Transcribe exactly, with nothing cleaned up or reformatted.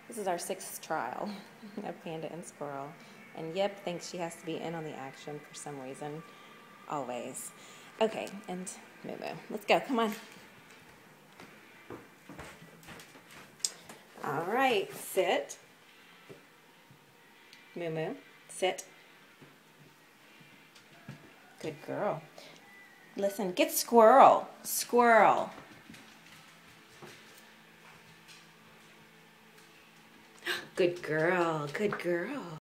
This is our sixth trial of Panda and Squirrel. And Yip thinks she has to be in on the action for some reason. Always. Okay, and Moo Moo. Let's go. Come on. All right. Sit. Moo Moo. Sit. Good girl. Listen, get Squirrel. Squirrel. Good girl. Good girl.